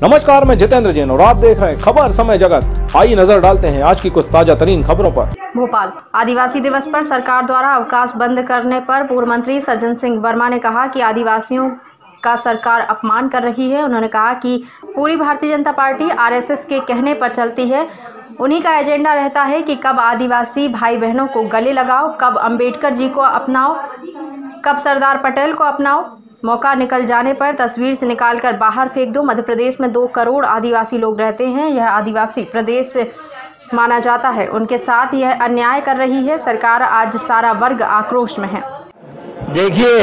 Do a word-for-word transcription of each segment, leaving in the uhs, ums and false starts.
नमस्कार, मैं जितेंद्र जैन और आप देख रहे हैं खबर समय जगत। आइए नजर डालते हैं आज की कुछ ताजा तरीन खबरों पर। भोपाल आदिवासी दिवस पर सरकार द्वारा अवकाश बंद करने पर पूर्व मंत्री सज्जन सिंह वर्मा ने कहा कि आदिवासियों का सरकार अपमान कर रही है। उन्होंने कहा कि पूरी भारतीय जनता पार्टी आरएसएस के कहने पर चलती है। उन्हीं का एजेंडा रहता है कि कब आदिवासी भाई बहनों को गले लगाओ, कब अंबेडकर जी को अपनाओ, कब सरदार पटेल को अपनाओ। मौका निकल जाने पर तस्वीर से निकालकर बाहर फेंक दो। मध्य प्रदेश में दो करोड़ आदिवासी लोग रहते हैं। यह आदिवासी प्रदेश माना जाता है। उनके साथ यह अन्याय कर रही है सरकार। आज सारा वर्ग आक्रोश में है। देखिए,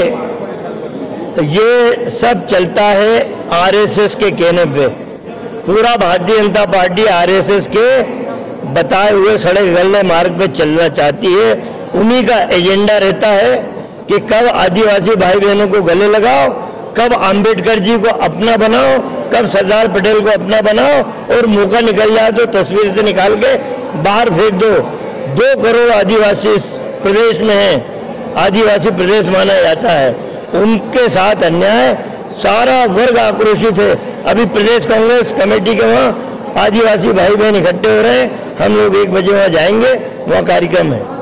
ये सब चलता है आरएसएस के कहने पे। पूरा भारतीय जनता पार्टी आरएसएस के बताए हुए सड़क गले मार्ग पे चलना चाहती है। उन्हीं का एजेंडा रहता है कि कब आदिवासी भाई बहनों को गले लगाओ, कब अंबेडकर जी को अपना बनाओ, कब सरदार पटेल को अपना बनाओ, और मौका निकल जाए तो तस्वीर से निकाल के बाहर फेंक दो। दो करोड़ आदिवासी इस प्रदेश में हैं। आदिवासी प्रदेश माना जाता है। उनके साथ अन्याय, सारा वर्ग आक्रोशित है। अभी प्रदेश कांग्रेस कमेटी के वहाँ आदिवासी भाई बहन इकट्ठे हो रहे हैं। हम लोग एक बजे वहाँ जाएंगे, वहाँ कार्यक्रम है।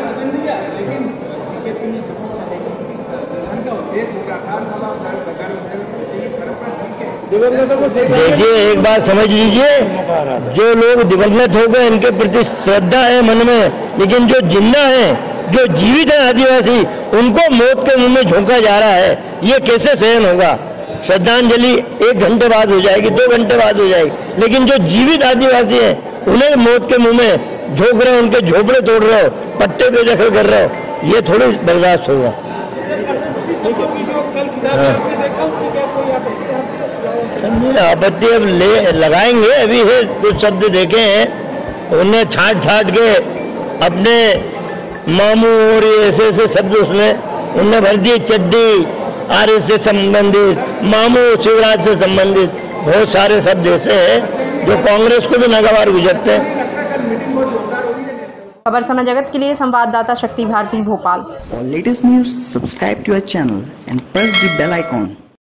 देखिए, एक बात समझ लीजिए, जो लोग दिवंगत हो गए इनके प्रति श्रद्धा है मन में, लेकिन जो जिंदा हैं, जो जीवित है आदिवासी, उनको मौत के मुंह में झोंका जा रहा है। ये कैसे सहन होगा? श्रद्धांजलि एक घंटे बाद हो जाएगी, दो घंटे बाद हो जाएगी, लेकिन जो जीवित आदिवासी हैं उन्हें मौत के मुंह में झोंक रहे हो, उनके झोपड़े तोड़ रहे हो, पट्टे पे दखल कर रहे हो, ये थोड़ी बर्दाश्त होगा। आपत्ति अब ले लगाएंगे। अभी है कुछ शब्द देखे हैं, उन्हें छाट छाट के अपने मामू और ऐसे ऐसे शब्द उसमें उन्हें भर दिए। चड्डी आरएस से संबंधित, मामू शिवराज से संबंधित बहुत सारे शब्द ऐसे हैं जो कांग्रेस को भी नागवार गुजरते हैं। खबर समय जगत के लिए संवाददाता शक्ति Bharti, Bhopal. For latest news, subscribe to our channel and press the bell icon.